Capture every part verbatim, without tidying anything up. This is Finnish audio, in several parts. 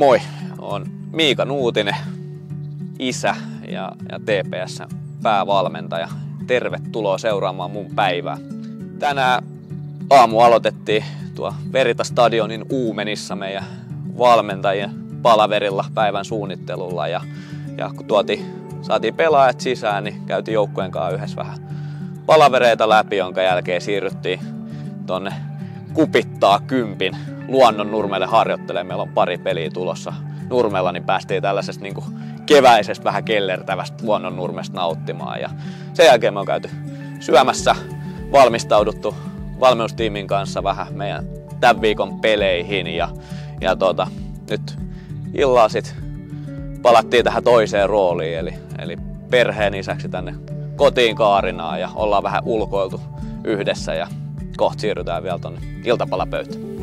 Moi, on Miika Nuutinen, isä ja, ja T P S-päävalmentaja. Tervetuloa seuraamaan mun päivää. Tänään aamu aloitettiin tuo Verita-stadionin Uumenissa meidän valmentajien palaverilla päivän suunnittelulla. Ja, ja kun tuotiin, saatiin pelaajat sisään, niin käytiin joukkueen kanssa yhdessä vähän palavereita läpi, jonka jälkeen siirryttiin tonne Kupittaa kympin Luonnonnurmelle harjoittelemaan. Meillä on pari peliä tulossa Nurmella, niin päästiin tällaisesta niin kuin keväisestä vähän kellertävästä Luonnonnurmesta nauttimaan. Ja sen jälkeen me on käyty syömässä, valmistauduttu valmennustiimin kanssa vähän meidän tämän viikon peleihin. Ja, ja tota, nyt illalla sit palattiin tähän toiseen rooliin, eli, eli perheen isäksi tänne kotiin Kaarinaan ja ollaan vähän ulkoiltu yhdessä ja kohta siirrytään vielä tonne iltapalapöytään.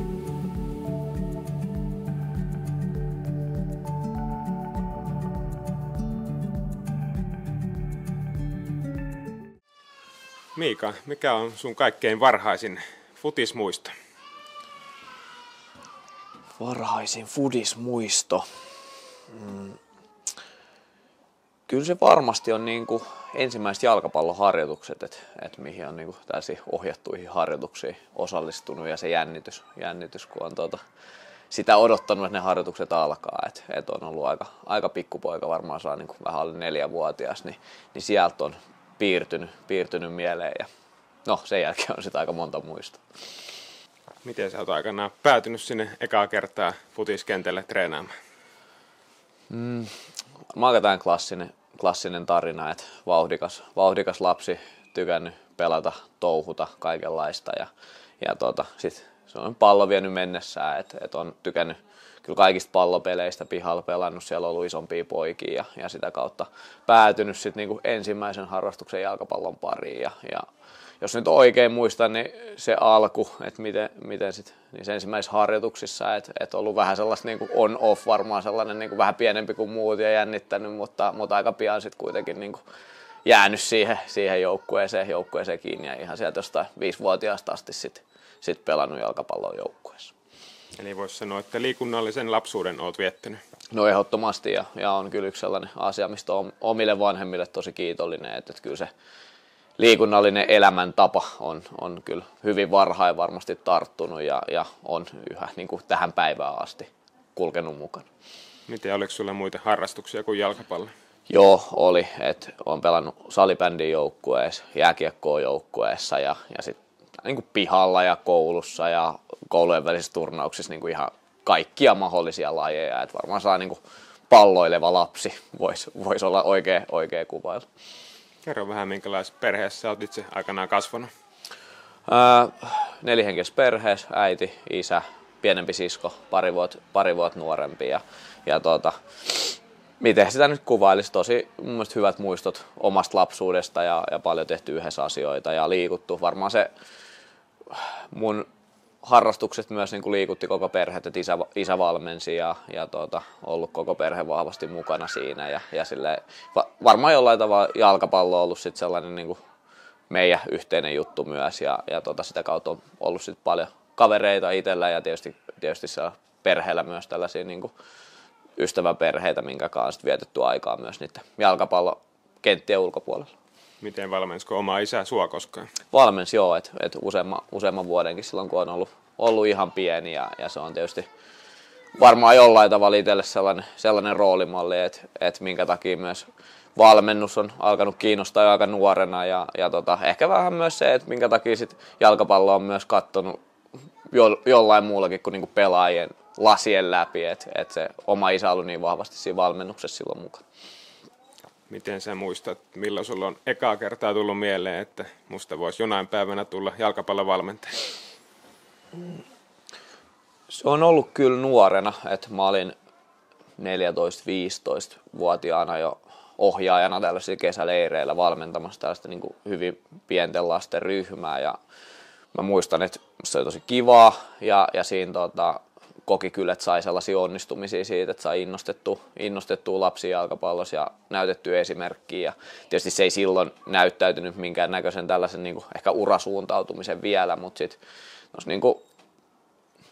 Miika, mikä on sun kaikkein varhaisin futismuisto? Varhaisin fudismuisto? Mm. Kyllä se varmasti on niinku ensimmäiset jalkapalloharjoitukset, että et mihin on niinku tällaisiin ohjattuihin harjoituksiin osallistunut ja se jännitys, jännitys kun on tuota, sitä odottanut, että ne harjoitukset alkaa. Että et on ollut aika, aika pikkupoika, varmaan saa niinku vähän alle neljävuotias, niin, niin sieltä on piirtynyt, piirtynyt mieleen ja no sen jälkeen on sitten aika monta muista. Miten sä oot aikanaan päätynyt sinne ekaa kertaa futiskentälle treenaamaan? Mm, mä oon aika klassinen, klassinen tarina, että vauhdikas, vauhdikas lapsi, tykännyt pelata, touhuta, kaikenlaista ja, ja tota, sit se on pallo vienyt mennessään, että et on tykännyt kyllä kaikista pallopeleistä pihalla pelannut, siellä on ollut isompia poikia ja, ja sitä kautta päätynyt sitten niinku ensimmäisen harrastuksen jalkapallon pariin. Ja, ja jos nyt oikein muistan, niin se alku, että miten, miten sitten niissä ensimmäisissä harjoituksissa, että et ollut vähän sellaista niinku on-off, varmaan sellainen niinku vähän pienempi kuin muut ja jännittänyt, mutta, mutta aika pian sitten kuitenkin niinku jäänyt siihen, siihen joukkueeseen, joukkueeseen kiinni ja ihan sieltä jostain viisivuotiaasta asti sitten sit pelannut jalkapallon joukkueessa. Eli voisi sanoa, että liikunnallisen lapsuuden olet viettänyt. No ehdottomasti ja, ja on kyllä yksi sellainen asia, mistä on omille vanhemmille tosi kiitollinen, että, että kyllä se liikunnallinen elämäntapa on, on kyllä hyvin varhain varmasti tarttunut ja, ja on yhä niin kuin tähän päivään asti kulkenut mukana. Miten, oliko sulla muita harrastuksia kuin jalkapallo? Joo, oli. Että olen pelannut salibändin joukkueessa, jääkiekkoon joukkueessa ja, ja sitten niin kuin pihalla ja koulussa ja koulujen välisissä turnauksissa niin kuin ihan kaikkia mahdollisia lajeja. Et varmaan saa niin kuin palloileva lapsi, voisi vois olla oikea, oikea kuvailla. Kerro vähän, minkälaisessa perheessä sä olet itse aikanaan kasvanut? Öö, nelihenkisessä perheessä, äiti, isä, pienempi sisko, pari vuotta, pari vuotta nuorempi. Ja, ja tota, miten sitä nyt kuvailisi? Tosi mun mielestä hyvät muistot omasta lapsuudesta ja, ja paljon tehty yhdessä asioita ja liikuttu. Varmaan se mun harrastukset myös niin kuin liikutti koko perhe, että isä, isä valmensi ja, ja tuota, ollut koko perhe vahvasti mukana siinä. Ja, ja silleen, va, varmaan jollain tavalla jalkapallo on ollut sit sellainen niin kuin meidän yhteinen juttu myös ja, ja tuota, sitä kautta on ollut sit paljon kavereita itsellä ja tietysti, tietysti siellä perheellä myös tällaisia niin kuin ystäväperheitä, minkä kanssa vietetty aikaa myös niiden jalkapallokenttien ulkopuolella. Miten valmensiko oma isä sua koskaan? Valmensi joo, että et useamman, useamman vuodenkin silloin, kun on ollut, ollut ihan pieni ja, ja se on tietysti varmaan jollain tavalla itselle sellainen, sellainen roolimalli, että et minkä takia myös valmennus on alkanut kiinnostaa jo aika nuorena ja, ja tota, ehkä vähän myös se, että minkä takia sit jalkapallo on myös katsonut jo, jollain muullakin kuin niinku pelaajien lasien läpi, että et se oma isä on ollut niin vahvasti siinä valmennuksessa silloin mukaan. Miten sä muistat, milloin sulla on ekaa kertaa tullut mieleen, että musta voisi jonain päivänä tulla jalkapallovalmentaja? Se on ollut kyllä nuorena, että mä olin neljätoista-viisitoista-vuotiaana jo ohjaajana tällaisilla kesäleireillä valmentamassa tällaista niin kuin hyvin pienten lasten ryhmää ja mä muistan, että se oli tosi kivaa ja, ja siinä tota, koki kyllä, että sai sellaisia onnistumisia siitä, että sai innostettua, innostettua lapsia jalkapallossa ja näytettyä esimerkkiä. Ja tietysti se ei silloin näyttäytynyt minkään näköisen tällaisen niin kuin ehkä urasuuntautumisen vielä, mutta sitten niin kuin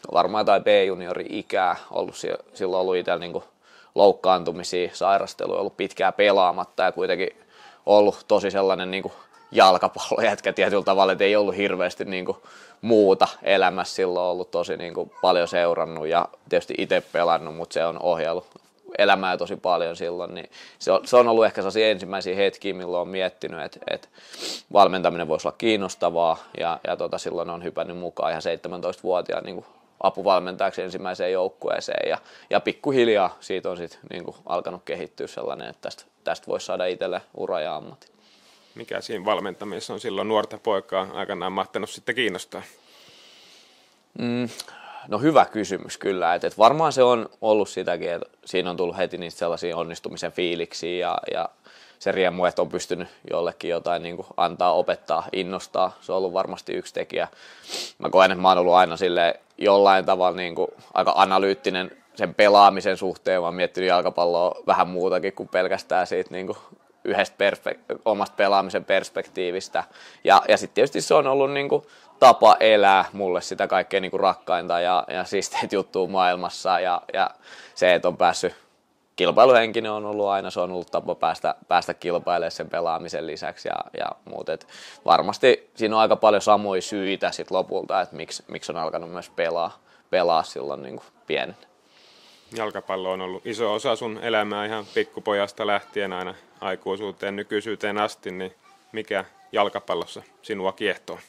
varmaan tai B-juniori-ikää ollut silloin ollut itsellä niin loukkaantumisia, sairasteluja, ollut pitkään pelaamatta ja kuitenkin ollut tosi sellainen niin jalkapallojätkä tietyllä tavalla, että ei ollut hirveästi niin kuin muuta elämässä silloin, ollut tosi niin kuin paljon seurannut ja tietysti itse pelannut, mutta se on ohjailu elämää tosi paljon silloin, niin se on, se on ollut ehkä sellaisia ensimmäisiä hetkiä, milloin on miettinyt, että, että valmentaminen voisi olla kiinnostavaa ja, ja tota, silloin on hypännyt mukaan ihan seitsemäntoistavuotiaan niin kuin apuvalmentajaksi ensimmäiseen joukkueeseen ja, ja pikkuhiljaa siitä on sitten niin kuin alkanut kehittyä sellainen, että tästä, tästä voisi saada itselle ura ja ammatin. Mikä siinä valmentamisessa on silloin nuorta poikaa aikanaan mahtanut sitten kiinnostaa? Mm, no hyvä kysymys kyllä, että et varmaan se on ollut sitäkin, että siinä on tullut heti niistä sellaisia onnistumisen fiiliksiä ja, ja se riemu, että on pystynyt jollekin jotain niin kuin antaa, opettaa, innostaa, se on ollut varmasti yksi tekijä. Mä koen, että mä oon ollut aina silleen jollain tavalla niin kuin aika analyyttinen sen pelaamisen suhteen, mä oon miettinyt jalkapalloa vähän muutakin kuin pelkästään siitä niin kuin yhdestä perspek- omasta pelaamisen perspektiivistä. Ja, ja sitten tietysti se on ollut niin kuin tapa elää mulle sitä kaikkein niin kuin rakkainta ja, ja siisteitä juttua maailmassa. Ja, ja se, että on päässyt kilpailuhenkinen on ollut aina, se on ollut tapa päästä, päästä kilpailemaan sen pelaamisen lisäksi ja, ja muut. Et varmasti siinä on aika paljon samoja syitä sit lopulta, että miksi, miksi on alkanut myös pelaa, pelaa silloin niin kuin pienen. Jalkapallo on ollut iso osa sun elämää ihan pikkupojasta lähtien aina aikuisuuteen, nykyisyyteen asti, niin mikä jalkapallossa sinua kiehtoo?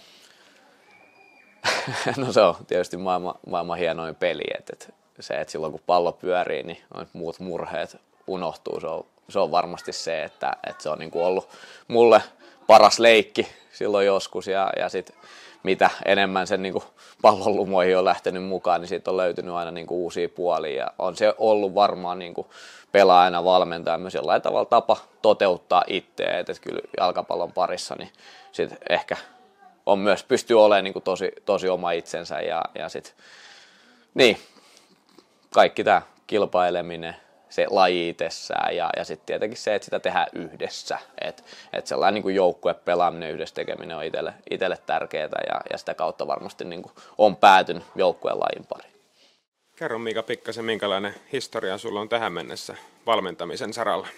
No se on tietysti maailman, maailman hienoin peli, että et se, että silloin kun pallo pyörii, niin muut murheet unohtuu. Se on, se on varmasti se, että, että se on niin kuin ollut mulle paras leikki silloin joskus ja, ja sit mitä enemmän sen niin kuin pallon lumoihin on lähtenyt mukaan, niin siitä on löytynyt aina niin kuin uusia puolia ja on se ollut varmaan niin kuin pelaajana valmentaja myös jollain tavalla tapa toteuttaa itseä, että kyllä jalkapallon parissa niin sit ehkä on myös pystyy olemaan niin kuin tosi, tosi oma itsensä ja, ja sit niin, kaikki tämä kilpaileminen, se laji itsessään ja, ja sitten tietenkin se, että sitä tehdään yhdessä. Että et sellainen niin kuin joukkuepelaaminen, yhdessä tekeminen on itselle, itselle tärkeää ja, ja sitä kautta varmasti niin kuin on päätynyt joukkueen lajin pariin. Kerro Miika pikkasen, minkälainen historia sulla on tähän mennessä valmentamisen saralla?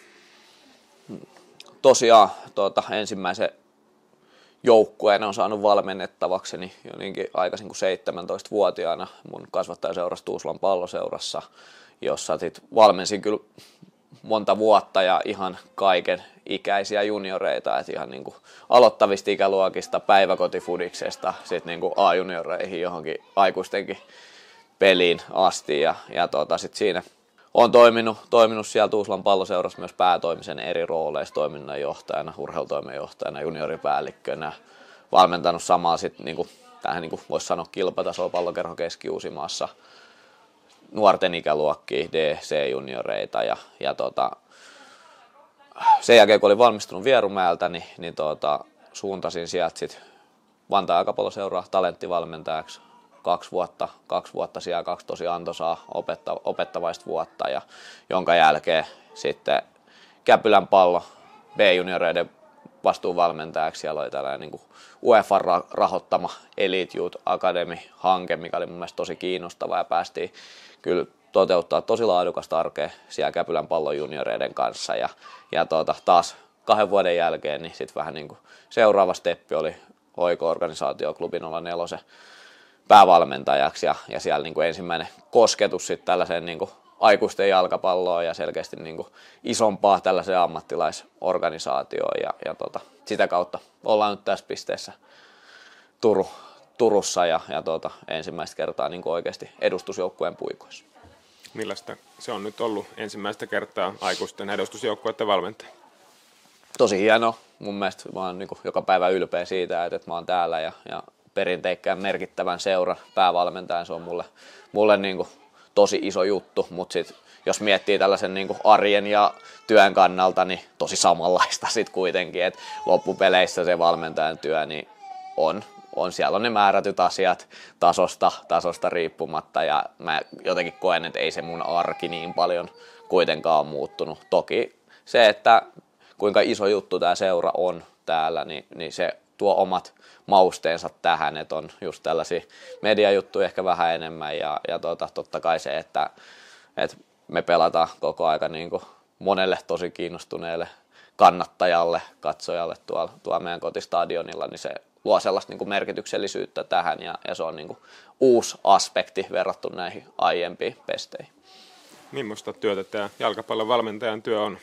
Tosiaan tuota, ensimmäisen joukkueen on saanut valmennettavakseni jo niinkin aikaisin kuin seitsemäntoistavuotiaana mun kasvattajaseurassa Tuusulan Palloseurassa, jossa sit valmensin kyllä monta vuotta ja ihan kaiken ikäisiä junioreita, että ihan niin kuin aloittavista ikäluokista, päiväkotifudiksesta, sitten niin kuin A-junioreihin johonkin aikuistenkin peliin asti ja, ja tota, sit siinä olen toiminut, toiminut siellä Tuusulan Palloseurassa myös päätoimisen eri rooleissa, toiminnanjohtajana, urheilutoimenjohtajana, junioripäällikkönä, valmentanut samaa sitten niin kuin, tähän niin kuin voisi sanoa kilpatasoa pallokerho Keski-Uusimaassa, nuorten ikäluokkia, D C-junioreita ja, ja tota, sen jälkeen kun olin valmistunut Vierumäeltä, niin, niin tota, suuntasin sieltä sitten Vantaan jalkapalloseuraa talenttivalmentajaksi. Kaksi vuotta, kaksi vuotta siellä, kaksi tosi antoisaa opetta, opettavaista vuotta, ja jonka jälkeen sitten Käpylän Pallo B-junioreiden vastuuvalmentajaksi. Siellä oli tällainen niin kuin U E F A-rahoittama Elite Youth Academy-hanke, mikä oli mun mielestä tosi kiinnostava ja päästiin kyllä toteuttaa tosi laadukasta arkea siellä Käpylän Pallon junioreiden kanssa. Ja, ja tuota, taas kahden vuoden jälkeen niin sitten vähän niin kuin seuraava steppi oli Oiko-organisaatio Klubi nolla neljä päävalmentajaksi ja, ja siellä niin kuin ensimmäinen kosketus sitten tällaiseen niin kuin aikuisten jalkapalloon ja selkeästi niin kuin isompaa tällaiseen ammattilaisorganisaatioon ja, ja tota, sitä kautta ollaan nyt tässä pisteessä Turu, Turussa ja, ja tota, ensimmäistä kertaa niin kuin oikeasti edustusjoukkueen puikoissa. Millaista se on nyt ollut ensimmäistä kertaa aikuisten edustusjoukkueiden valmentaja? Tosi hieno. Mun mielestä mä oon niin kuin joka päivä ylpeä siitä, että, että mä oon täällä ja, ja perinteikkään merkittävän seuran päävalmentajan. Se on mulle, mulle niin kuin tosi iso juttu, mutta sit, jos miettii tällaisen niin kuin arjen ja työn kannalta, niin tosi samanlaista sitten kuitenkin, että loppupeleissä se valmentajan työ niin on, on, siellä on ne määrätyt asiat tasosta, tasosta riippumatta ja mä jotenkin koen, että ei se mun arki niin paljon kuitenkaan ole muuttunut. Toki se, että kuinka iso juttu tämä seura on täällä, niin, niin se tuo omat mausteensa tähän, että on just tällaisia mediajuttuja ehkä vähän enemmän ja, ja tota, totta kai se, että, että me pelataan koko aika niin kuin monelle tosi kiinnostuneelle kannattajalle, katsojalle tuolla, tuolla meidän kotistadionilla, niin se luo sellaista niin kuin merkityksellisyyttä tähän ja, ja se on niin kuin uusi aspekti verrattuna näihin aiempiin pesteihin. Millaista työtä tämä jalkapallon valmentajan työ on?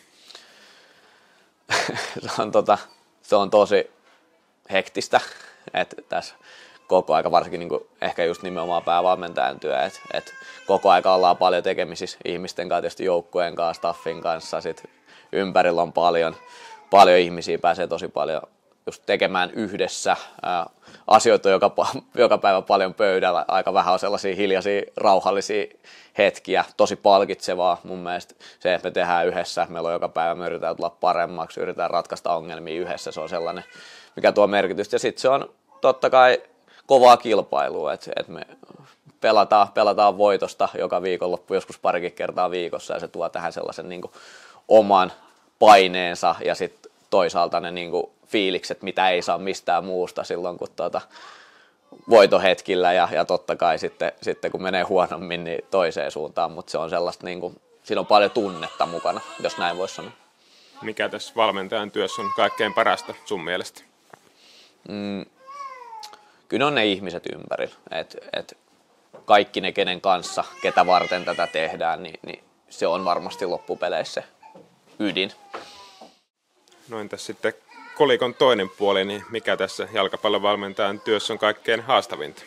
se, on tota, se on tosi hektistä, että tässä koko aika varsinkin niin kuin ehkä just nimenomaan päävalmentajan työ, että et koko aika ollaan paljon tekemisissä ihmisten kanssa, tietysti joukkueen kanssa, staffin kanssa, sit ympärillä on paljon, paljon ihmisiä, pääsee tosi paljon just tekemään yhdessä. Ää, asioita on joka, joka päivä paljon pöydällä, aika vähän on sellaisia hiljaisia, rauhallisia hetkiä, tosi palkitsevaa mun mielestä se, että me tehdään yhdessä, meillä on joka päivä, me yritetään tulla paremmaksi, yritetään ratkaista ongelmia yhdessä, se on sellainen, mikä tuo merkitystä. Ja sitten se on totta kai kovaa kilpailua, että et me pelataan, pelataan voitosta joka viikonloppu, joskus parikin kertaa viikossa, ja se tuo tähän sellaisen niin kuin oman paineensa ja sitten toisaalta ne niin kuin fiilikset, mitä ei saa mistään muusta silloin, kun tuota, voitohetkillä ja, ja totta kai sitten, sitten kun menee huonommin, niin toiseen suuntaan, mutta se on sellaista, niin kuin, siinä on paljon tunnetta mukana, jos näin voisi sanoa. Mikä tässä valmentajan työssä on kaikkein parasta sun mielestä? Mm, kyllä on ne ihmiset ympärillä, että et kaikki ne, kenen kanssa, ketä varten tätä tehdään, niin, niin se on varmasti loppupeleissä ydin. No entäs sitten kolikon toinen puoli, niin mikä tässä jalkapallon valmentajan työssä on kaikkein haastavinta?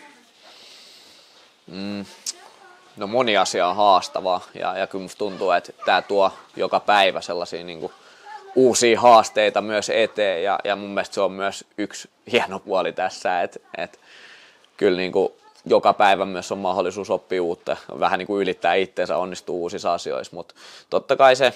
Mm, no moni asia on haastavaa ja, ja kyllä musta tuntuu, että tämä tuo joka päivä sellaisia niin kuin uusia haasteita myös eteen ja, ja mun mielestä se on myös yksi hieno puoli tässä, että, että kyllä niin kuin joka päivä myös on mahdollisuus oppia uutta, vähän niin kuin ylittää itseensä, onnistuu uusissa asioissa, mutta totta kai se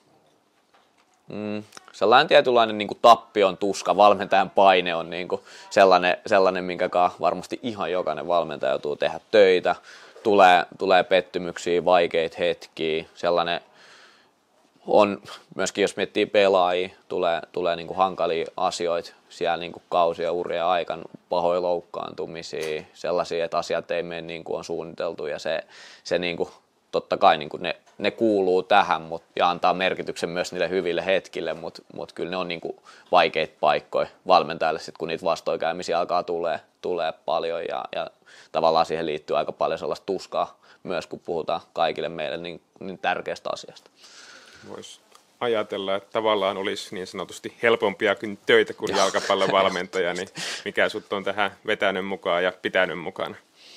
mm, sellainen tietynlainen niin kuin tappion tuska, valmentajan paine on niin kuin sellainen, sellainen, minkä kanssa varmasti ihan jokainen valmentaja joutuu tehdä töitä, tulee, tulee pettymyksiä, vaikeita hetkiä, sellainen on myöskin, jos miettii pelaajia, tulee, tulee niin kuin hankalia asioita siellä niin kuin kausia urien aikana, pahoja loukkaantumisia, sellaisia, että asiat ei mene niin kuin on suunniteltu ja se, se niin kuin, totta kai niin kuin ne, ne kuuluu tähän mut, ja antaa merkityksen myös niille hyville hetkille, mutta mut kyllä ne on niin kuin vaikeita paikkoja valmentajalle, sit kun niitä vastoinkäymisiä alkaa tulee, tulee paljon ja, ja tavallaan siihen liittyy aika paljon sellaista tuskaa myös, kun puhutaan kaikille meille niin, niin tärkeästä asiasta. Voisi ajatella, että tavallaan olisi niin sanotusti helpompiakin töitä kuin jalkapallon valmentaja, niin mikä sut on tähän vetänyt mukaan ja pitänyt mukana?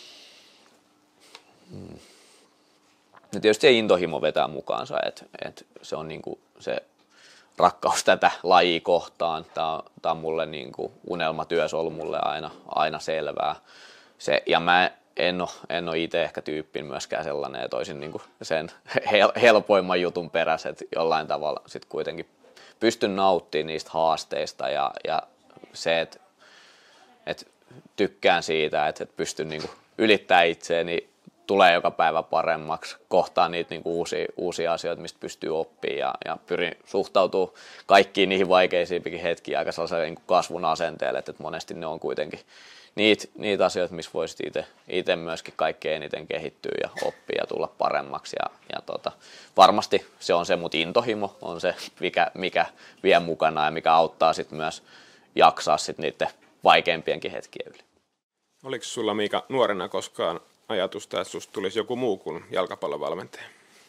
Hmm. No tietysti se intohimo vetää mukaansa, että et se on niinku se rakkaus tätä lajia kohtaan. Tämä on, tää on mulle niinku unelmatyö, se on ollut mulle aina, aina selvää. Se, ja mä en ole, en ole itse ehkä tyyppin myöskään sellainen, että olisin niinku sen hel, helpoimman jutun perässä, että jollain tavalla sit kuitenkin pystyn nauttimaan niistä haasteista ja, ja se, että et tykkään siitä, että et pystyn niinku ylittämään itseäni, tulee joka päivä paremmaksi, kohtaa niitä niinku uusia, uusia asioita, mistä pystyy oppimaan ja, ja pyrin suhtautumaan kaikkiin niihin vaikeisiinkin hetkiin aika sellaisella niinku kasvun asenteelle, että monesti ne on kuitenkin niitä, niitä asioita, missä voisit itse myöskin kaikkein eniten kehittyä ja oppia ja tulla paremmaksi. Ja, ja tota, varmasti se on se, mutta intohimo on se, mikä, mikä vie mukana ja mikä auttaa sit myös jaksaa sit niiden vaikeimpienkin hetkien yli. Oliko sulla, Miika, nuorena koskaan ajatusta, että susta tulisi joku muu kuin jalkapallovalmentaja?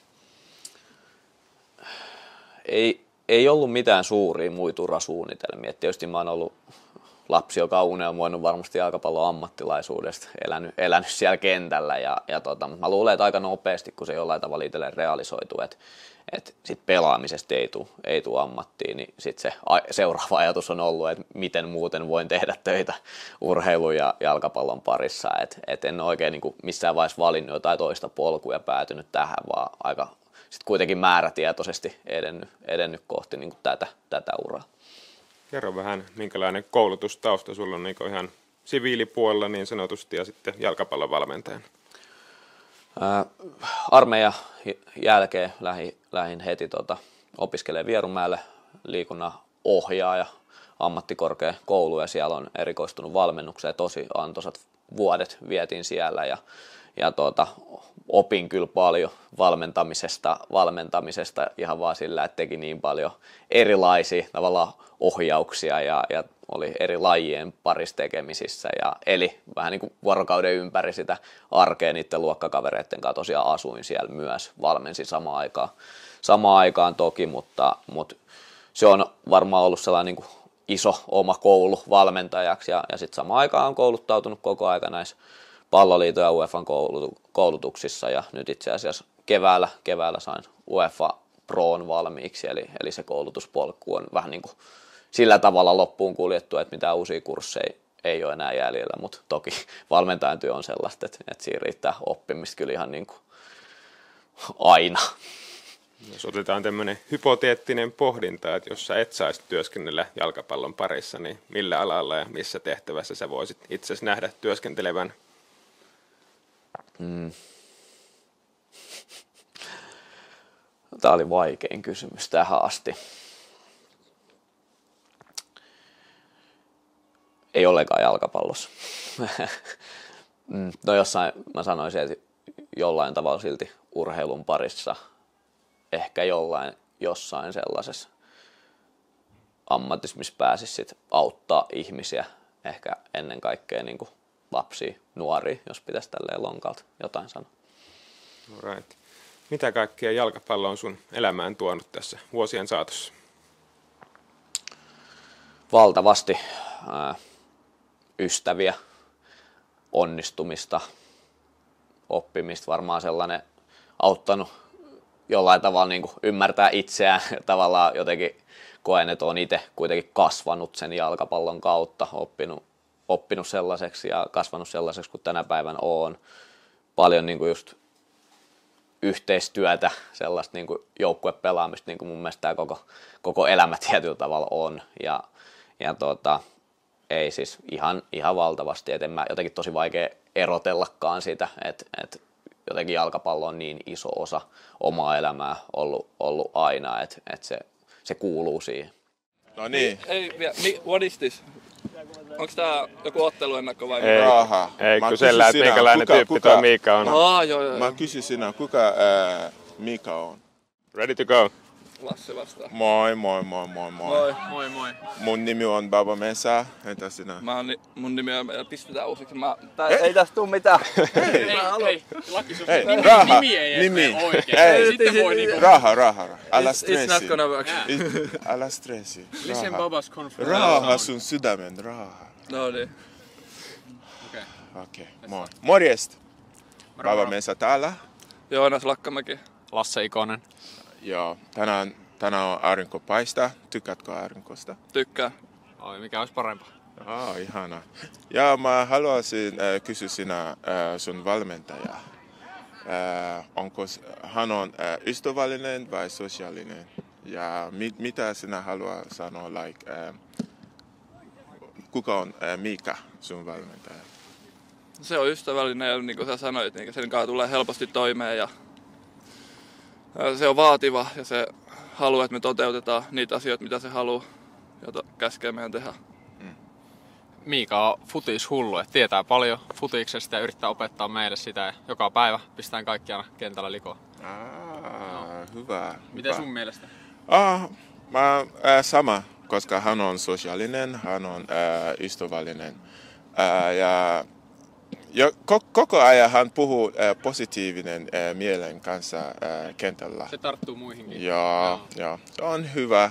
Ei, ei ollut mitään suuria muita urasuunnitelmia. Tietysti mä oon ollut lapsi, joka on unelmoinut varmasti jalkapallon ammattilaisuudesta, elänyt, elänyt siellä kentällä. Ja, ja tota, mä luulen, että aika nopeasti, kun se jollain tavalla itselleen realisoituu, että, että sit pelaamisesta ei tule ei tule ammattiin, niin sit se seuraava ajatus on ollut, että miten muuten voin tehdä töitä urheilun ja jalkapallon parissa. Et, et en oikein niin kuin missään vaiheessa valinnut jotain toista polkua ja päätynyt tähän, vaan aika sit kuitenkin määrätietoisesti edennyt, edennyt kohti niin kuin tätä, tätä uraa. Kerro vähän, minkälainen koulutustausta sulla on niin ihan siviilipuolella niin sanotusti ja sitten jalkapallon valmentajana? Ää, armeijan jälkeen lähdin, lähdin heti tota, opiskelemaan Vierumäelle liikunnan ohjaaja ammattikorkeakoulu ja siellä on erikoistunut valmennukseen. Tosi antoisat vuodet vietin siellä ja, ja tuota, opin kyllä paljon valmentamisesta, valmentamisesta ihan vaan sillä, että teki niin paljon erilaisia tavallaan ohjauksia ja, ja oli eri lajien parissa tekemisissä ja eli vähän niin kuin vuorokauden ympäri sitä arkea niiden luokkakavereiden kanssa tosiaan asuin siellä myös, valmensin samaan aikaan, samaan aikaan toki, mutta, mutta se on varmaan ollut sellainen niin kuin iso oma koulu valmentajaksi ja, ja sitten samaan aikaan on kouluttautunut koko aika näissä Palloliiton ja U E F A:n koulutuksissa ja nyt itse asiassa keväällä, keväällä sain U E F A Proon valmiiksi, eli, eli se koulutuspolku on vähän niin kuin sillä tavalla loppuun kuljettu, että mitään uusia kursseja ei ole enää jäljellä, mutta toki valmentajan työ on sellaista, että, että siinä riittää oppimista kyllä ihan niin kuin aina. Jos otetaan tämmöinen hypoteettinen pohdinta, että jos sä et saisi työskennellä jalkapallon parissa, niin millä alalla ja missä tehtävässä sä voisit itsesi nähdä työskentelevän? Mm. Tämä oli vaikein kysymys tähän asti. Ei ollenkaan jalkapallossa. No jossain, mä sanoisin, että jollain tavalla silti urheilun parissa, ehkä jollain, jossain sellaisessa ammatissa, missä pääsisi sit auttaa ihmisiä, ehkä ennen kaikkea niin kuin lapsia, nuoria, jos pitäisi tälleen lonkalta jotain sanoa. Alright. Mitä kaikkea jalkapallo on sun elämään tuonut tässä vuosien saatossa? Valtavasti ää, ystäviä, onnistumista, oppimista, varmaan sellainen auttanut jollain tavalla niin kuin ymmärtää itseään. Tavallaan jotenkin koen, että olen itse kuitenkin kasvanut sen jalkapallon kautta, oppinut, oppinut sellaiseksi ja kasvanut sellaiseksi kuin tänä päivänä olen. Paljon niin kuin just yhteistyötä, sellaista niin kuin joukkuepelaamista, niin kuin mun mielestä tämä koko, koko elämä tietyllä tavalla on. Ja, ja tota, ei siis ihan, ihan valtavasti, että en mä jotenkin tosi vaikea erotellakaan sitä, että, että jotenkin jalkapallo on niin iso osa omaa elämää ollut, ollut aina, että, että se, se kuuluu siihen. No niin. Ei, ei, what is this? Onko tää joku otteluennakko vai Ei, Raha. ei Mä kysellä, että kysyn sinä, minkälainen kuka- tyyppi kuka- tuo Miika on. Aa, joo, joo. Mä kysyn sinä, kuka ää, Mika on? Ready to go. Lasse vastaa. Moi, moi, moi, moi, moi. Moi. Moi moi. Mun nimi on Baba Mesa, entä sinä? Mä oon, ni- mun nimi on, pistetään uusiksi. Mä, tää, ei tästä tuu mitään. Ei, ei, laki sun Hei, nimi, raha, nimi ei nimi. edes mene oikein. Ei. Sitten voi niinku... Raha, raha, raha. Älä It's, it's not stressi. gonna work. It- Älä stressi. Listen Raha. Babas conference. Raha sun sydämen, raha. No niin. Okei. Okei, moi. Morjesta. Baba Mesa täällä. Joonas Lakkamäki. Lasse Ikonen. Joo, tänään, tänään on aurinko paistaa. Tykkäätkö aurinkosta? Tykkää. Oi, mikä olisi parempaa? Ah, ihana. Ja mä haluaisin äh, kysyä sinä äh, sun valmentaja. Äh, onko s- hän on äh, ystävällinen vai sosiaalinen? Ja mit, mitä sinä haluaa sanoa, like, äh, kuka on äh, Mika, sun valmentaja? Se on ystävällinen ja niin kuin sä sanoit, niin sen kanssa tulee helposti toimeen ja ja se on vaativa ja se haluaa, että me toteutetaan niitä asioita, mitä se haluaa, jota käskee meidän tehdä. Miika on futishullu, että tietää paljon futiksesta ja yrittää opettaa meille sitä ja joka päivä pistetään kaikki aina kentällä likoon. Ah, hyvä. Miten hyvä. sun mielestä? Ah, mä, äh, sama, koska hän on sosiaalinen, hän on äh, ystävällinen. Äh, ja ja ko- koko ajan hän puhuu äh, positiivinen äh, mielen kanssa äh, kentällä. Se tarttuu muihinkin. Joo, joo, se on hyvä.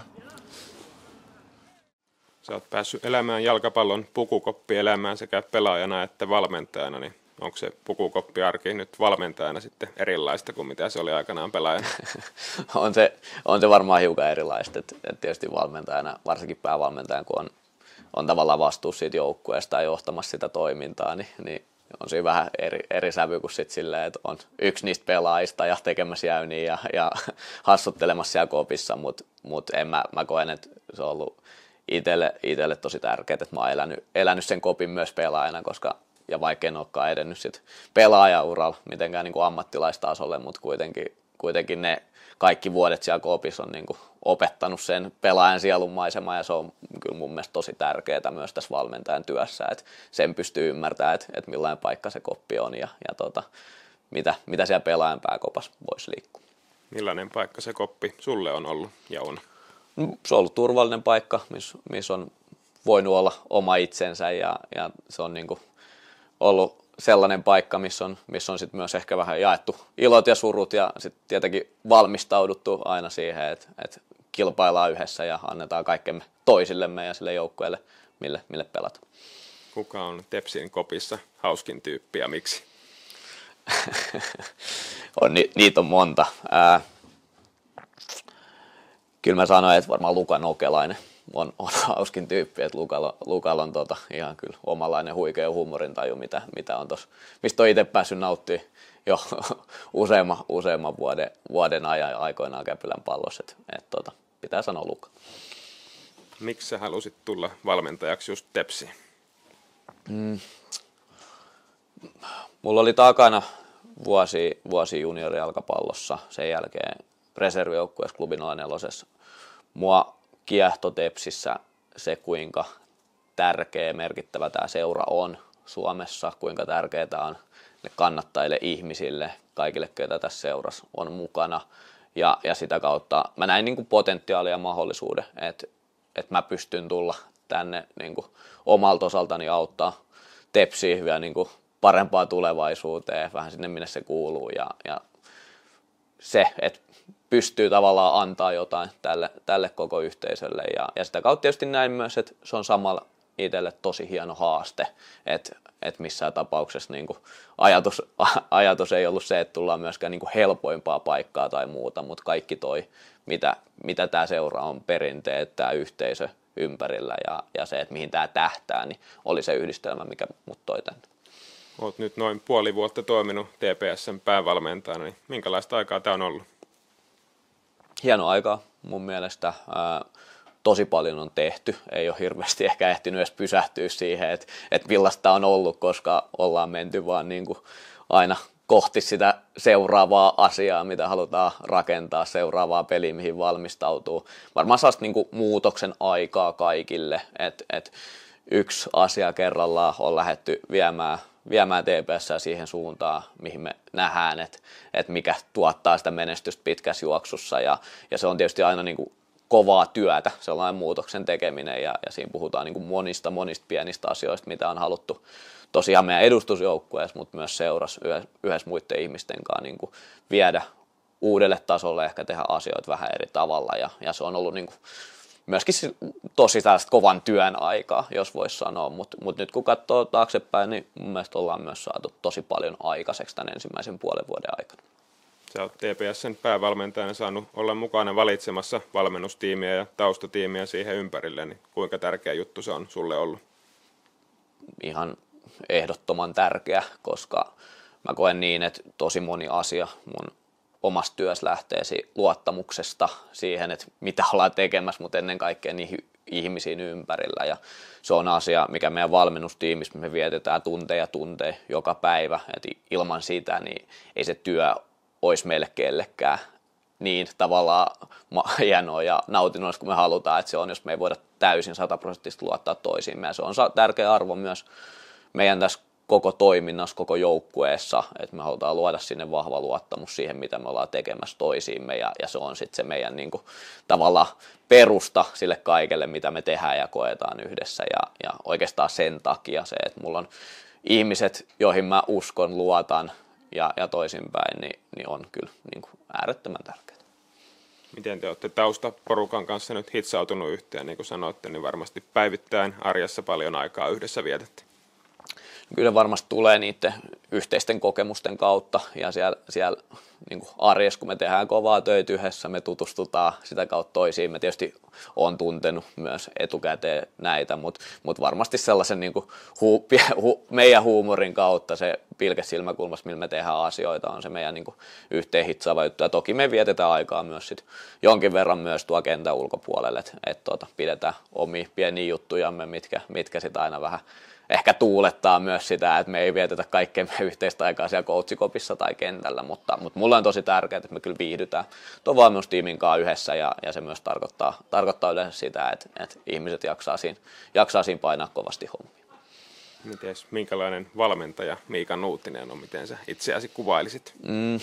Sä oot päässyt elämään jalkapallon pukukoppielämään sekä pelaajana että valmentajana, niin onko se pukukoppiarki nyt valmentajana sitten erilaista kuin mitä se oli aikanaan pelaajana? on, se, on se varmaan hiukan erilaista, että et tietysti valmentajana, varsinkin päävalmentajana, kun on, on tavallaan vastuus siitä joukkueesta ja johtamassa sitä toimintaa, niin, niin on siinä vähän eri, eri sävy kuin sit silleen, että on yksi niistä pelaajista ja tekemässä jäyniä ja, ja hassuttelemassa siellä kopissa, mutta mut en mä, mä koen, että se on ollut itselle, itselle tosi tärkeää, että mä oon elänyt, elänyt sen kopin myös pelaajana, koska ja vaikka en olekaan edennyt sit pelaajauralla mitenkään niin kuin ammattilaistasolle, mutta kuitenkin, kuitenkin ne kaikki vuodet siellä kopissa on niin kuin opettanut sen pelaajan sielunmaisemaa ja se on kyllä mun mielestä tosi tärkeää myös tässä valmentajan työssä, että sen pystyy ymmärtämään, että, että millainen paikka se koppi on ja, ja tota, mitä, mitä siellä pelaajan pääkopassa voisi liikkua. Millainen paikka se koppi sulle on ollut ja on? Se on ollut turvallinen paikka, missä miss on voinut olla oma itsensä ja, ja se on niin kuin ollut sellainen paikka, missä on, missä on sit myös ehkä vähän jaettu ilot ja surut ja sitten tietenkin valmistauduttu aina siihen, että, että kilpaillaan yhdessä ja annetaan kaikkemme toisillemme ja sille joukkueelle, mille, mille pelata. Kuka on Tepsin kopissa hauskin tyyppi ja miksi? on, ni, niitä on monta. Ää, kyllä mä sanoin, että varmaan Luka Nokelainen on, on hauskin tyyppi, että Lukalla, Lukalla on tota, ihan kyllä omanlainen huikea huumorintaju, mitä, mitä on tossa, mistä on itse päässyt nauttimaan jo useamman, useamman vuoden, vuoden ajan aikoinaan Käpylän pallossa, että et, tota, pitää sanoa Luka. Miksi sä halusit tulla valmentajaksi just Tepsiin? Mm. Mulla oli takana vuosi, vuosi juniorijalkapallossa, sen jälkeen reservijoukkueessa Klubi nolla neljä. Mua kiehto Tepsissä se, kuinka tärkeä merkittävä tämä seura on Suomessa, kuinka tärkeää on kannattajille, ihmisille, kaikille, ketä tässä seurassa on mukana. Ja, ja sitä kautta mä näin niin kuin potentiaalia ja mahdollisuuden, että, että mä pystyn tulla tänne niin kuin omalta osaltani auttaa Tepsiä vielä niin kuin parempaa tulevaisuuteen, vähän sinne minne se kuuluu. Ja, ja se, että pystyy tavallaan antaa jotain tälle, tälle koko yhteisölle. Ja, ja sitä kautta tietysti näin myös, että se on samalla itselle tosi hieno haaste, että, että missään tapauksessa niin kuin ajatus, ajatus ei ollut se, että tullaan myöskään niin kuin helpoimpaa paikkaa tai muuta, mutta kaikki toi, mitä, mitä tämä seura on perinteet, tämä yhteisö ympärillä ja, ja se, että mihin tämä tähtää, niin oli se yhdistelmä, mikä mut toi tänne. Olet nyt noin puoli vuotta toiminut T P S:n päävalmentajana, niin minkälaista aikaa tämä on ollut? Hieno aika mun mielestä. Ää, tosi paljon on tehty. Ei ole hirveästi ehkä ehtinyt edes pysähtyä siihen, että, että millaista on ollut, koska ollaan menty vaan niin kuin aina kohti sitä seuraavaa asiaa, mitä halutaan rakentaa, seuraavaa peliä, mihin valmistautuu. Varmaan sellaista niin kuin muutoksen aikaa kaikille, että, että yksi asia kerrallaan on lähdetty viemään, viemään T P S:ää siihen suuntaan, mihin me nähdään, että, että mikä tuottaa sitä menestystä pitkässä juoksussa. Ja, ja se on tietysti aina niin kuin kovaa työtä, sellainen muutoksen tekeminen, ja, ja siinä puhutaan niin kuin monista, monista pienistä asioista, mitä on haluttu tosiaan meidän edustusjoukkueessa, mutta myös seurassa yhdessä, yhdessä muiden ihmisten kanssa niin kuin viedä uudelle tasolle, ehkä tehdä asioita vähän eri tavalla, ja, ja se on ollut niin kuin myöskin tosi tällaista kovan työn aikaa, jos voisi sanoa, mutta mut nyt kun katsoo taaksepäin, niin mun mielestä ollaan myös saatu tosi paljon aikaiseksi tämän ensimmäisen puolen vuoden aikana. Sä oot T P S:n päävalmentajana saanut olla mukana valitsemassa valmennustiimiä ja taustatiimiä siihen ympärille, niin kuinka tärkeä juttu se on sulle ollut? Ihan ehdottoman tärkeä, koska mä koen niin, että tosi moni asia mun omassa työssä lähtee luottamuksesta siihen, että mitä ollaan tekemässä, mutta ennen kaikkea niihin ihmisiin ympärillä. Ja se on asia, mikä meidän valmennustiimissä me vietetään tunteja tunteja joka päivä. Et ilman sitä niin ei se työ olisi meille kellekään niin tavallaan hienoa ja nautinnollista kuin me halutaan, että se on, jos me ei voida täysin sataprosenttisesti luottaa toisiimme. Ja se on tärkeä arvo myös meidän tässä koko toiminnassa, koko joukkueessa, että me halutaan luoda sinne vahva luottamus siihen, mitä me ollaan tekemässä toisiimme, ja, ja se on sitten se meidän niin kuin, tavallaan perusta sille kaikelle, mitä me tehdään ja koetaan yhdessä, ja, ja oikeastaan sen takia se, että mulla on ihmiset, joihin mä uskon, luotan, ja, ja toisinpäin, niin, niin on kyllä niin kuin äärettömän tärkeää. Miten te olette taustaporukan kanssa nyt hitsautunut yhteen, niin kuin sanoitte, niin varmasti päivittäin arjessa paljon aikaa yhdessä vietetty. Kyllä varmasti tulee niiden yhteisten kokemusten kautta ja siellä, siellä niin kuin arjessa, kun me tehdään kovaa töitä yhdessä, me tutustutaan sitä kautta toisiin. Me tietysti olen tuntenut myös etukäteen näitä, mutta, mutta varmasti sellaisen niin kuin hu, hu, meidän huumorin kautta se pilke silmäkulmassa, millä me tehdään asioita, on se meidän niin kuin yhteen hitsaava juttu. Ja toki me vietetään aikaa myös sit jonkin verran myös tuo kentän ulkopuolelle, että et, tota, pidetään omia pieniä juttujamme, mitkä, mitkä sitten aina vähän ehkä tuulettaa myös sitä, että me ei vietetä kaikkea meidän yhteistä aikaa siellä coachikopissa tai kentällä, mutta, mutta mulle on tosi tärkeää, että me kyllä viihdytään tuon valmennustiimin kanssa yhdessä ja, ja se myös tarkoittaa, tarkoittaa yleensä sitä, että, että ihmiset jaksaa siinä, jaksaa siinä painaa kovasti hommia. Mites, minkälainen valmentaja Miika Nuutinen on, miten sä itseäsi kuvailisit? Mm.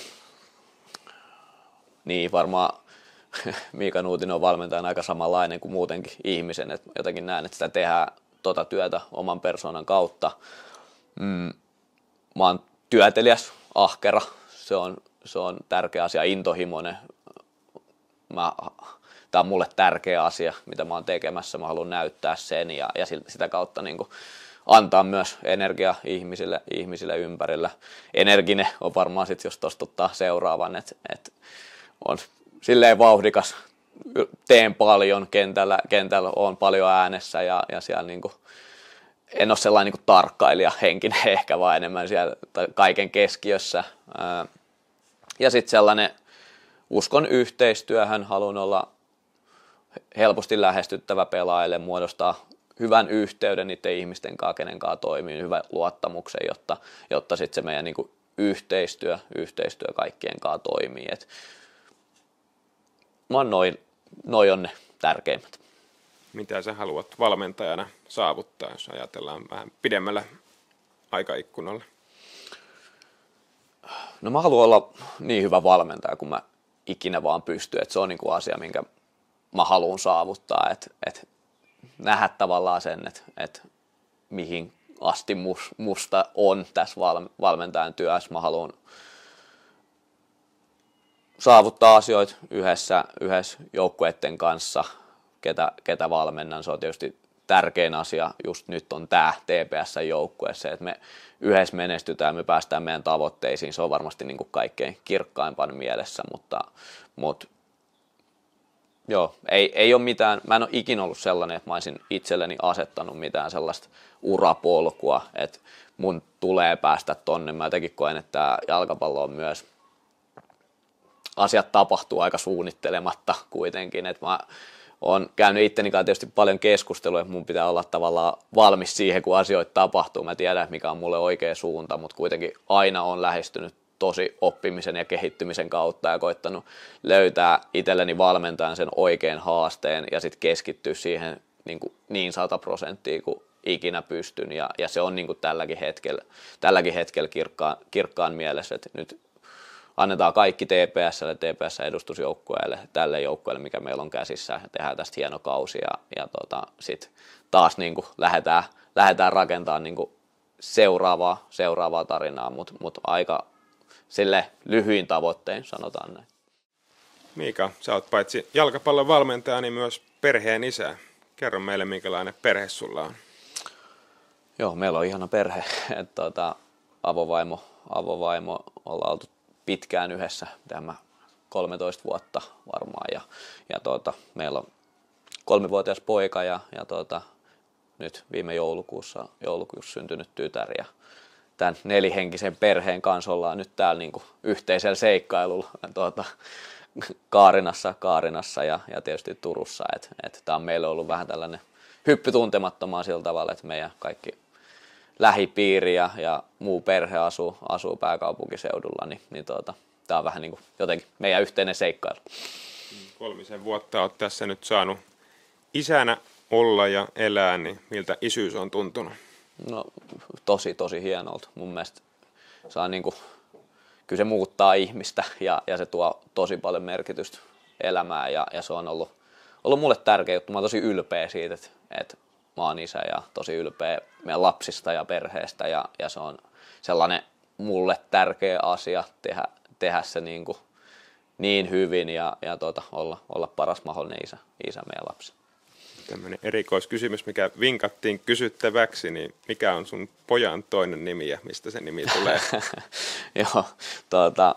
Niin, varmaan Miika Nuutinen on valmentajana aika samanlainen kuin muutenkin ihmisen, että jotenkin näen, että sitä tehdään tota työtä oman persoonan kautta. Mm. Mä oon työteliäs, ahkera, se on, se on tärkeä asia, intohimoinen. Mä, tää on mulle tärkeä asia, mitä mä oon tekemässä, mä haluan näyttää sen ja, ja sitä kautta niin kuin antaa myös energiaa ihmisille, ihmisille ympärillä. Energinen on varmaan sitten, jos tuosta ottaa seuraavan, että et on silleen vauhdikas, teen paljon kentällä, kentällä on paljon äänessä ja, ja siellä niinku, en ole sellainen niinku tarkkailija henkinen ehkä, vaan enemmän siellä kaiken keskiössä. Ja sitten sellainen uskon yhteistyöhön, haluan olla helposti lähestyttävä pelaajille, muodostaa hyvän yhteyden niiden ihmisten kanssa, kenen kanssa toimii, hyvän luottamuksen, jotta, jotta sitten se meidän niinku yhteistyö, yhteistyö kaikkien kanssa toimii. Et mä oon noin, noin on ne tärkeimmät. Mitä sä haluat valmentajana saavuttaa, jos ajatellaan vähän pidemmällä aikaikkunalla? No mä haluan olla niin hyvä valmentaja kuin mä ikinä vaan pystyn. Et se on niinku asia, minkä mä haluan saavuttaa. Et, et nähdä tavallaan sen, että et mihin asti mus, musta on tässä val, valmentajan työssä. Mä haluan saavuttaa asioita yhdessä, yhdessä joukkueiden kanssa, ketä, ketä valmennan. Se on tietysti tärkein asia just nyt on tämä T P S-joukkue, se, että me yhdessä menestytään, me päästään meidän tavoitteisiin. Se on varmasti niin kuin kaikkein kirkkaimpana mielessä, mutta, mutta joo, ei, ei ole mitään, mä en ole ikinä ollut sellainen, että mä olisin itselleni asettanut mitään sellaista urapolkua, että mun tulee päästä tonne. Mä jotenkin koen, että jalkapallo on myös, asiat tapahtuu aika suunnittelematta kuitenkin, että mä oon käynyt itteni kanssa tietysti paljon keskustelua, että mun pitää olla tavallaan valmis siihen, kun asioita tapahtuu. Mä tiedän, mikä on mulle oikea suunta, mutta kuitenkin aina on lähestynyt tosi oppimisen ja kehittymisen kautta ja koittanut löytää itselleni valmentajan sen oikean haasteen ja sitten keskittyä siihen niin, kuin niin sata prosenttia kuin ikinä pystyn. Ja, ja se on niin kuin tälläkin hetkellä, tälläkin hetkellä kirkkaan, kirkkaan mielessä, että nyt annetaan kaikki T P S:lle, T P S-edustusjoukkueelle, tälle joukkueelle, mikä meillä on käsissä, ja tehdään tästä hieno kausi, ja, ja tota, sitten taas niin kuin lähdetään, lähdetään rakentamaan niin kuin seuraavaa, seuraavaa tarinaa, mutta mut aika sille lyhyin tavoittein, sanotaan näin. Miika, sä oot paitsi jalkapallon valmentaja, niin myös perheen isä. Kerro meille, minkälainen perhe sulla on. Joo, meillä on ihana perhe, että tota, avovaimo, avovaimo ollaan oltu pitkään yhdessä, tämä kolmetoista vuotta varmaan, ja, ja tuota, meillä on kolmivuotias poika ja, ja tuota, nyt viime joulukuussa, joulukuussa syntynyt tytär, ja tämän nelihenkisen perheen kanssa ollaan nyt täällä niin kuin yhteisellä seikkailulla tuota, Kaarinassa, Kaarinassa ja, ja tietysti Turussa, että et tämä on meille ollut vähän tällainen hyppy tuntemattomaan sillä tavalla, että meidän kaikki lähipiiri ja, ja muu perhe asuu, asuu pääkaupunkiseudulla, niin, niin tuota, tämä on vähän niin kuin jotenkin meidän yhteinen seikkailu. Kolmisen vuotta olet tässä nyt saanut isänä olla ja elää, niin miltä isyys on tuntunut? No tosi, tosi hienolta. Mun mielestä saa niin kuin, kyllä se muuttaa ihmistä ja, ja se tuo tosi paljon merkitystä elämään ja, ja se on ollut, ollut mulle tärkeä juttu. Mä oon tosi ylpeä siitä, että, että mä oon isä ja tosi ylpeä meidän lapsista ja perheestä ja, ja se on sellainen mulle tärkeä asia tehdä, tehdä se niin, kuin niin hyvin ja, ja tuota, olla, olla paras mahdollinen isä, isä meidän lapsi. Tämmöinen erikoiskysymys, mikä vinkattiin kysyttäväksi, niin mikä on sun pojan toinen nimi ja mistä se nimi tulee? Joo, tuota,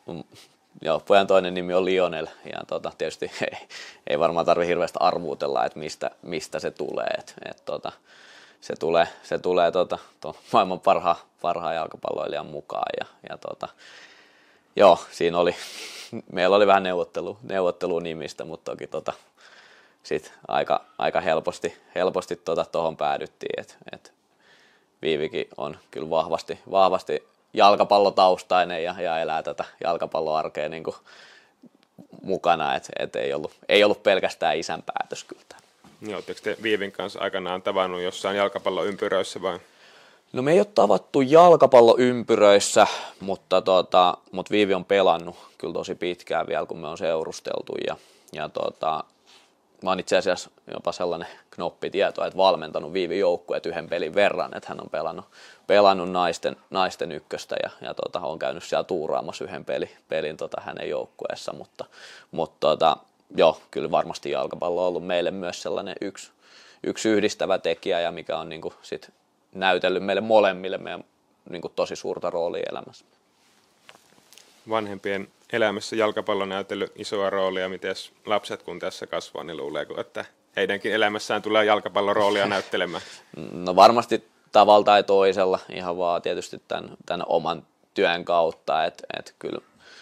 joo, pojan toinen nimi on Lionel ja tuota, tietysti ei, ei varmaan tarvitse hirveästi arvuutella, että mistä, mistä se tulee. Et, et, tuota, se tulee, se tulee tuota, maailman parhaan parha jalkapalloilijan mukaan ja, ja tuota, joo, siinä oli, meillä oli vähän neuvottelu, neuvottelu nimistä, mutta toki tuota, sitten aika, aika helposti, helposti tuohon tota, päädyttiin, että et Viivikin on kyllä vahvasti, vahvasti jalkapallotaustainen ja, ja elää tätä jalkapalloarkea niin kuin mukana, että et ei, ollut, ei ollut pelkästään isän päätös kyllä. Niin, oletteko te Viivin kanssa aikanaan tavannut jossain jalkapalloympyröissä vai? No me ei ole tavattu jalkapalloympyröissä, mutta, tota, mutta Viivi on pelannut kyllä tosi pitkään vielä, kun me on seurusteltu. Ja, ja tota, mä oon itse asiassa jopa sellainen knoppitieto, että valmentanut Viivin joukkueet yhden pelin verran, että hän on pelannut, pelannut naisten, naisten ykköstä ja, ja tota, on käynyt siellä tuuraamassa yhden pelin, pelin tota, hänen joukkueessa, mutta, mutta tota, joo, kyllä varmasti jalkapallo on ollut meille myös sellainen yksi, yksi yhdistävä tekijä ja mikä on niinku sit näytellyt meille molemmille meidän niinku tosi suurta roolia elämässä. Vanhempien elämässä jalkapallo on näytellyt isoa roolia. Miten lapset kun tässä kasvaa, niin luuleeko, että heidänkin elämässään tulee jalkapallon roolia näyttelemään? No varmasti tavalla tai toisella, ihan vaan tietysti tämän, tämän oman työn kautta, että et kyllä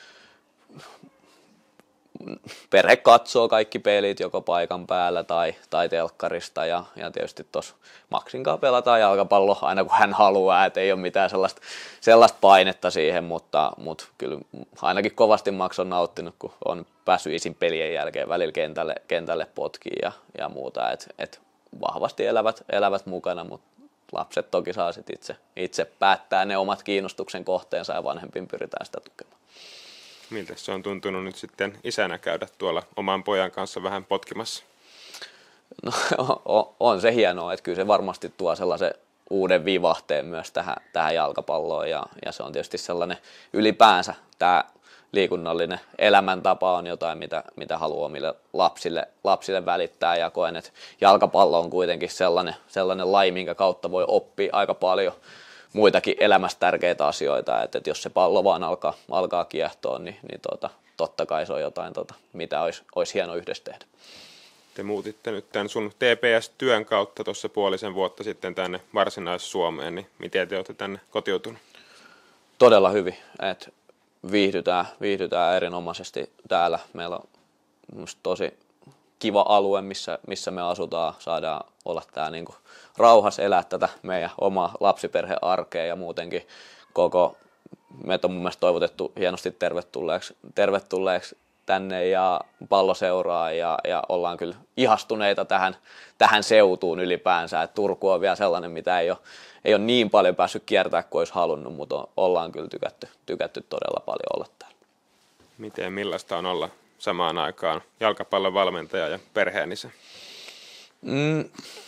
perhe katsoo kaikki pelit joko paikan päällä tai, tai telkkarista ja, ja tietysti tuossa Maxin kanssa pelataan jalkapallo aina kun hän haluaa, että ei ole mitään sellaista, sellaista painetta siihen, mutta, mutta kyllä ainakin kovasti Max on nauttinut, kun on päässyt isin pelien jälkeen välillä kentälle, kentälle potkiin ja, ja muuta, että et vahvasti elävät, elävät mukana, mutta lapset toki saa sit itse, itse päättää ne omat kiinnostuksen kohteensa ja vanhempin pyritään sitä tukemaan. Miltä se on tuntunut nyt sitten isänä käydä tuolla oman pojan kanssa vähän potkimassa? No on se hienoa, että kyllä se varmasti tuo sellaisen uuden vivahteen myös tähän, tähän jalkapalloon ja, ja se on tietysti sellainen ylipäänsä tämä liikunnallinen elämäntapa on jotain, mitä, mitä haluaa omille lapsille, lapsille välittää ja koen, että jalkapallo on kuitenkin sellainen, sellainen laji, minkä kautta voi oppia aika paljon muitakin elämässä tärkeitä asioita, että, että jos se pallo vaan alkaa, alkaa kiehtoa, niin, niin tota, totta kai se on jotain, tota, mitä olisi, olisi hieno yhdessä tehdä. Te muutitte nyt tämän sun T P S-työn kautta tuossa puolisen vuotta sitten tänne Varsinais-Suomeen, niin miten te olette tänne kotiutunut? Todella hyvin, että viihdytään, viihdytään erinomaisesti täällä. Meillä on tosi kiva alue, missä, missä me asutaan, saadaan olla tää niinku rauhassa elää tätä meidän omaa lapsiperhearkea ja muutenkin koko, meitä on mun mielestä toivotettu hienosti tervetulleeksi, tervetulleeksi tänne ja palloseuraa ja, ja ollaan kyllä ihastuneita tähän, tähän seutuun ylipäänsä, että Turku on vielä sellainen, mitä ei ole, ei ole niin paljon päässyt kiertämään kuin olisi halunnut, mutta ollaan kyllä tykätty, tykätty todella paljon olla täällä. Miten, millaista on olla samaan aikaan jalkapallon valmentaja ja perheenisä? Mm.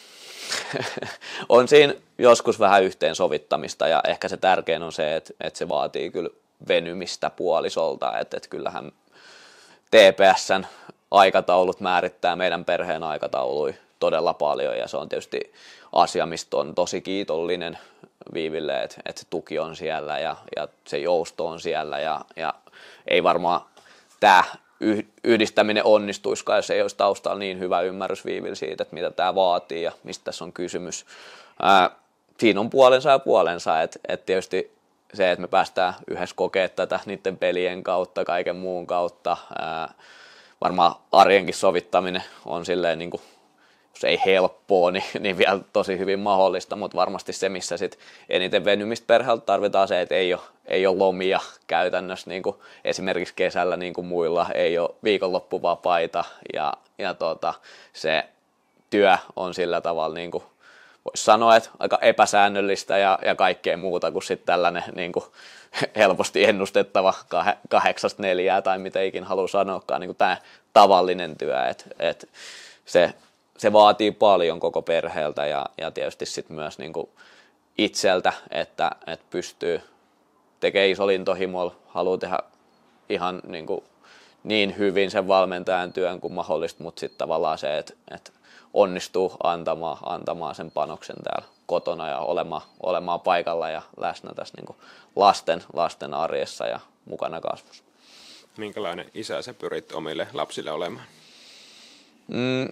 On siinä joskus vähän yhteensovittamista ja ehkä se tärkein on se, että, että se vaatii kyllä venymistä puolisolta, että, että kyllähän T P S:n aikataulut määrittää meidän perheen aikataului todella paljon ja se on tietysti asia, mistä on tosi kiitollinen Viiville, että, että se tuki on siellä ja, ja se jousto on siellä ja, ja ei varmaan tämä yhdistäminen onnistuisikaan, jos ei olisi taustalla niin hyvä ymmärrys Viivillä siitä, että mitä tämä vaatii ja mistä tässä on kysymys. Ää, siinä on puolensa ja puolensa, että et tietysti se, että me päästään yhdessä kokemaan tätä niiden pelien kautta, kaiken muun kautta. Ää, varmaan arjenkin sovittaminen on silleen, niin kuin, jos ei helppoa, niin, niin vielä tosi hyvin mahdollista, mutta varmasti se, missä sit eniten venymistä perheeltä tarvitaan se, että ei ole, ei ole lomia käytännössä, niin kuin esimerkiksi kesällä niin kuin muilla, ei ole viikonloppuvapaita ja, ja tota, se työ on sillä tavalla, niin kuin voisi sanoa, että aika epäsäännöllistä ja, ja kaikkea muuta kuin sitten tällainen niin kuin helposti ennustettava kah- kahdeksasta neljää tai mitä ikin haluaa sanoakaan, niin kuin tämä tavallinen työ, että et se Se vaatii paljon koko perheeltä ja, ja tietysti sit myös niinku itseltä, että, että pystyy tekemään isolintohimolla, haluaa tehdä ihan niinku niin hyvin sen valmentajan työn kuin mahdollista, mutta sitten tavallaan se, että, että onnistuu antamaan, antamaan sen panoksen täällä kotona ja olemaan, olemaan paikalla ja läsnä tässä niinku lasten, lasten arjessa ja mukana kasvussa. Minkälainen isä sä pyrit omille lapsille olemaan? Mm.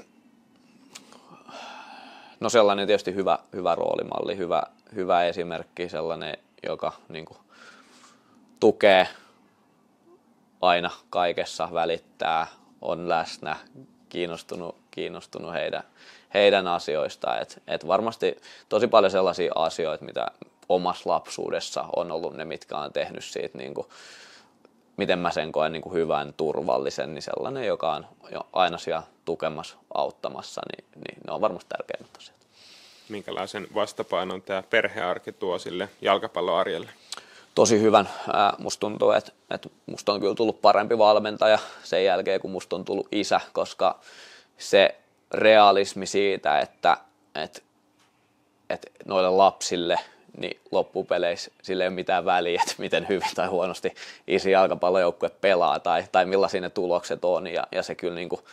No sellainen tietysti hyvä, hyvä roolimalli, hyvä, hyvä esimerkki, sellainen, joka niin kuin, tukee aina kaikessa, välittää, on läsnä, kiinnostunut, kiinnostunut heidän, heidän asioista. Et, et varmasti tosi paljon sellaisia asioita, mitä omassa lapsuudessa on ollut ne, mitkä on tehnyt siitä, niin kuin, miten mä sen koen niin kuin hyvän, turvallisen, niin sellainen, joka on jo aina siellä tukemassa, auttamassa, niin, niin ne on varmasti tärkeimmät asiat. Minkälaisen vastapainon tämä perhearki tuo sille jalkapalloarjelle? Tosi hyvän. Musta tuntuu, että, että musta on kyllä tullut parempi valmentaja sen jälkeen, kun musta on tullut isä, koska se realismi siitä, että, että, että noille lapsille niin loppupeleissä sillä ei ole mitään väliä, että miten hyvin tai huonosti isi jalkapallojoukkue pelaa tai, tai millaisia ne tulokset on. Ja, ja se kyllä niin kuin,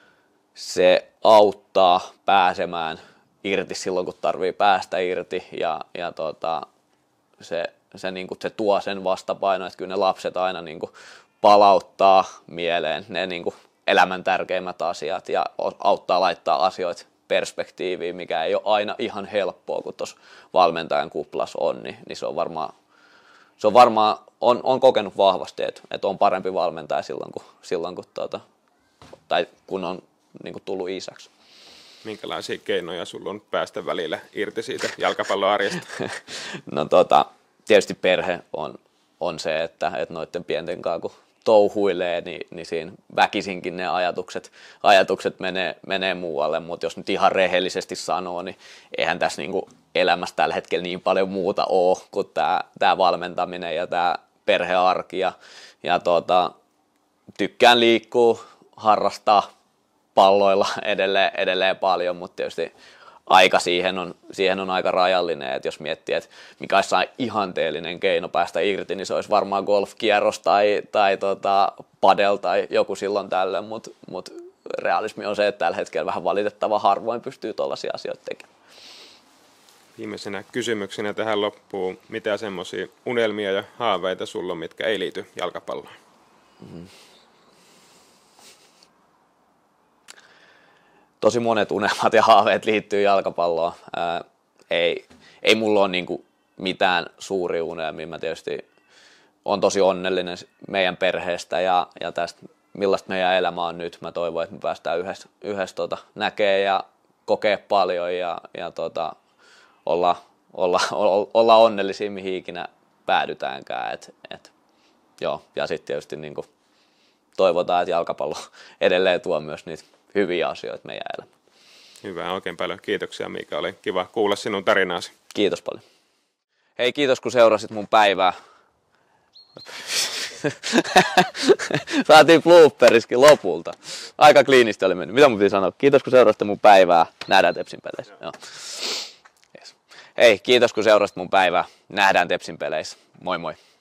se auttaa pääsemään irti silloin, kun tarvii päästä irti ja, ja tota, se, se, niin kuin, se tuo sen vastapainon, että kyllä ne lapset aina niin kuin, palauttaa mieleen ne niin kuin, elämän tärkeimmät asiat ja auttaa laittaa asioita perspektiiviin, mikä ei ole aina ihan helppoa, kun tuossa valmentajan kuplas on, niin, niin se on varmaan, se on, varmaan on, on kokenut vahvasti, että, että on parempi valmentaja silloin, kun, silloin, kun, tuota, tai kun on niin kuin, tullut isäksi. Minkälaisia keinoja sulla on päästä välillä irti siitä jalkapalloarjesta? No tota, tietysti perhe on, on se, että, että noiden pienten kanssa kun touhuilee, niin, niin siinä väkisinkin ne ajatukset, ajatukset menee, menee muualle, mutta jos nyt ihan rehellisesti sanoo, niin eihän tässä niinku elämässä tällä hetkellä niin paljon muuta ole kuin tämä, tämä valmentaminen ja tämä perhearki. Ja, ja tota, tykkään liikkua, harrastaa palloilla edelleen, edelleen paljon, mutta tietysti aika siihen on, siihen on aika rajallinen, että jos miettii, että mikä olisi ihanteellinen keino päästä irti, niin se olisi varmaan golfkierros tai, tai tota, padel tai joku silloin tällöin, mutta mut realismi on se, että tällä hetkellä vähän valitettava harvoin pystyy tuollaisia asioita tekemään. Viimeisenä kysymyksenä tähän loppuun, mitä semmoisia unelmia ja haaveita sulla on, mitkä ei liity jalkapalloon? Mm-hmm. Tosi monet unelmat ja haaveet liittyy jalkapalloon. Ää, ei, ei mulla ole niinku mitään suuria unelmia. Mä tietysti olen tosi onnellinen meidän perheestä ja, ja tästä, millaista meidän elämä on nyt. Mä toivon, että me päästään yhdessä, yhdessä tota, näkee ja kokee paljon ja, ja tota, olla, olla, olla, olla onnellisia, mihin ikinä päädytäänkään. Et, et, joo. Ja sitten tietysti niinku, toivotaan, että jalkapallo edelleen tuo myös niitä hyviä asioita meidän elämään. Hyvä, oikein paljon kiitoksia Miika, oli kiva kuulla sinun tarinaasi. Kiitos paljon. Hei, kiitos kun seurasit mun päivää. Saatiin blooperiskin lopulta. Aika kliinisti oli mennyt. Mitä mun piti sanoa? Kiitos kun seurasit mun päivää. Nähdään Tepsin peleissä. Joo. Yes. Hei, kiitos kun seurasit mun päivää. Nähdään Tepsin peleissä. Moi moi.